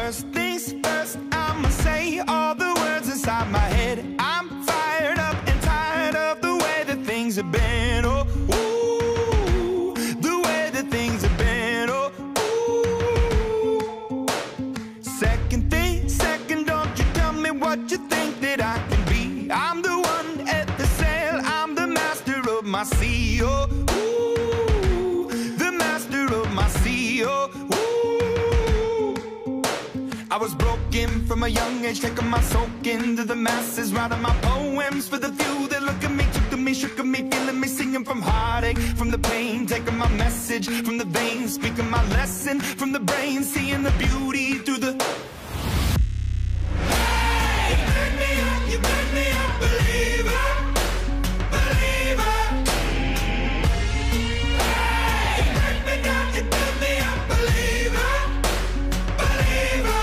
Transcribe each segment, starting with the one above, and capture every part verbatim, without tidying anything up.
First things first, I'ma say all the words inside my head. I'm fired up and tired of the way that things have been. Oh, ooh, the way that things have been. Oh, ooh. Second thing, second, don't you tell me what you think that I can be. I'm the one at the sail, I'm the master of my sea. Oh, ooh, the master of my sea. Oh, ooh. I was broken from a young age, taking my soak into the masses, writing my poems for the few that look at me, took to me, shook at me, feeling me, singing from heartache, from the pain, taking my message from the veins, speaking my lesson from the brain, seeing the beauty through the... Hey, you make me up, you make me a believer, believer. Hey, you make me down, you make me a believer, believer.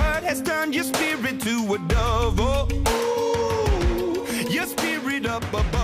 Turned your spirit to a dove. Oh, ooh, your spirit up above.